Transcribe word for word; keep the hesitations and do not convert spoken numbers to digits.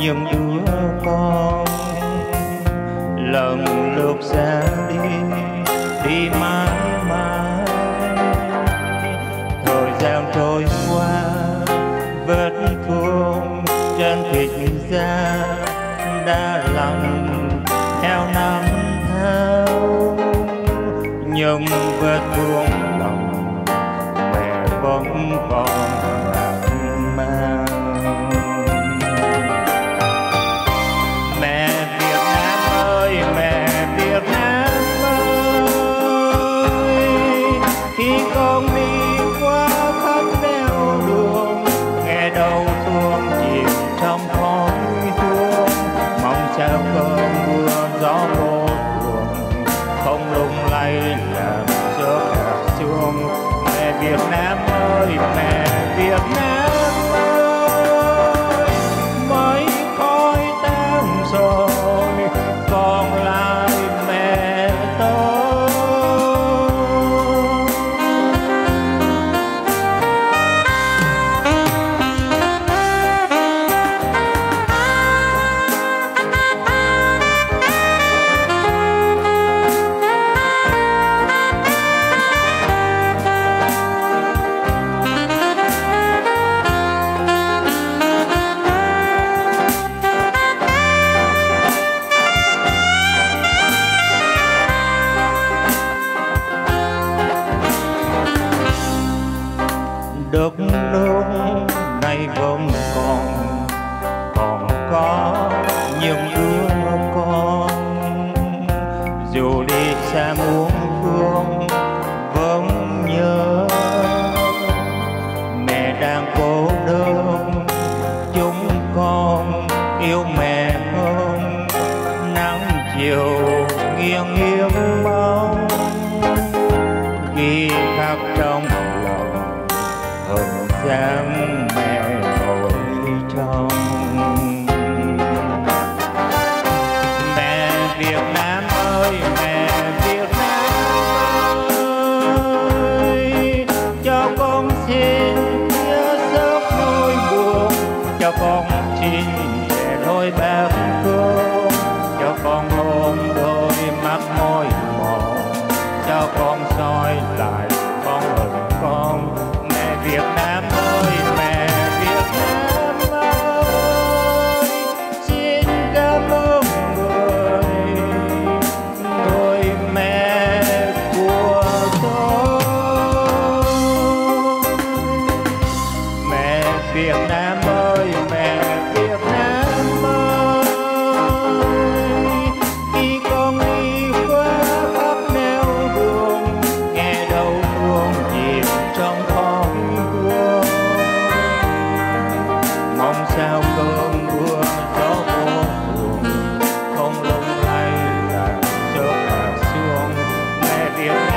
những đứa con lần lượt ra đi, đi mãi mãi. Thời gian trôi qua, vết thương trên thịt da đã lành theo năm tháng, nhưng vết thương lòng mẹ vẫn còn nặng mang. Mẹ Việt Nam ơi, mẹ Việt Nam ơi, khi con đi qua khắp nẻo đường, nghe đau thương chìm trong khói hương, mong sao cơn mưa gió vô thường không lung lay làm rớt hạt sương. Mẹ Việt Nam ơi, mẹ Việt Nam ơi, mấy khói tan rồi còn lại mẹ tôi. Đất nước nay vẫn còn, còn có những đứa con dù đi xa muôn phương vẫn nhớ. Mẹ đang cô đơn, chúng con yêu mẹ hơn, nắng chiều nghiêng nghiêng mong ghi khắc trong lòng hình dáng mẹ ngồi trong. Mẹ Việt Nam ơi, mẹ Việt Nam ơi, cho con xin chia giấc nỗi buồn, cho con xin về đôi bát cơm, cho con ôm đôi mắt môi mòn, cho con soi lại con hình con. Mẹ Việt Nam ơi, mẹ Việt Nam ơi, xin cảm ơn người, người mẹ của tôi. Mẹ Việt Nam ơi, mẹ Việt Nam ơi, khi con đi qua khắp nẻo đường, nghe đau thương chìm trong khói hương, mong sao cơn mưa gió vô thường không lung lay làm rớt hạt sương. Mẹ Việt Nam